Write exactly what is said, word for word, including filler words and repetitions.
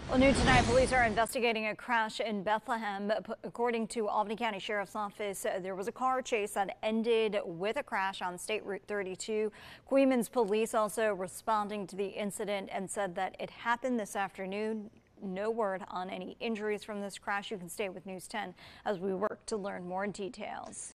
Well, new tonight, police are investigating a crash in Bethlehem. According to Albany County Sheriff's Office, uh, there was a car chase that ended with a crash on State Route thirty-two. Queens police also responding to the incident and said that it happened this afternoon. No word on any injuries from this crash. You can stay with News ten as we work to learn more details.